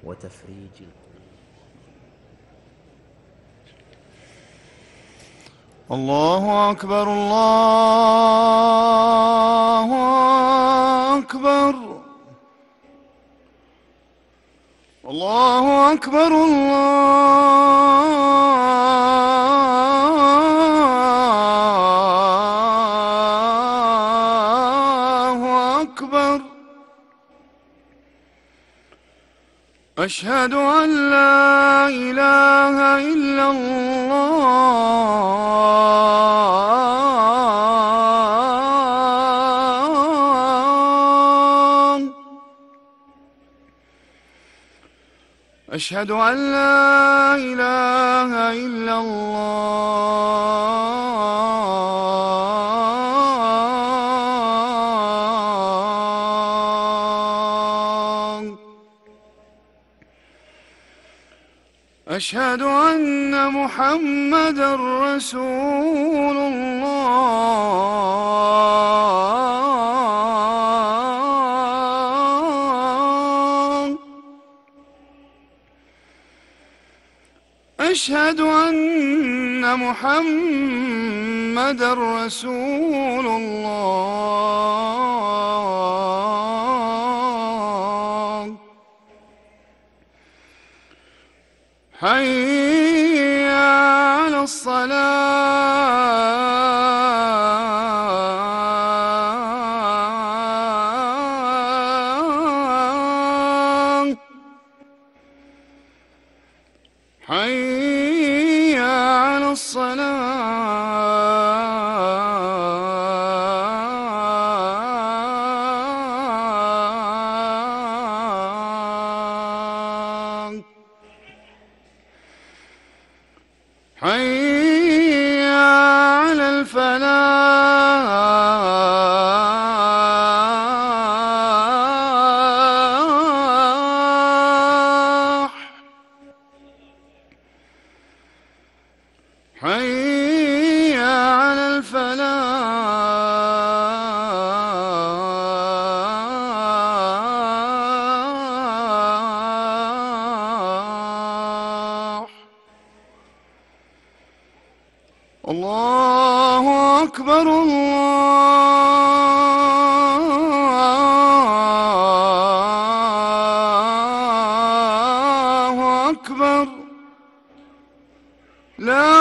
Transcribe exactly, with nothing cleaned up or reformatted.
وتفريج الكرب. الله أكبر الله أكبر الله أكبر الله أكبر. أشهد أن لا إله إلا الله. أشهد أن لا إله إلا الله. أشهد أن محمدًا رسول الله. أشهد أن محمدًا رسول الله. حي على الصلاة. حي على الصلاة. حي على الفلاح. حي على الفلاح. الله أكبر الله أكبر. لا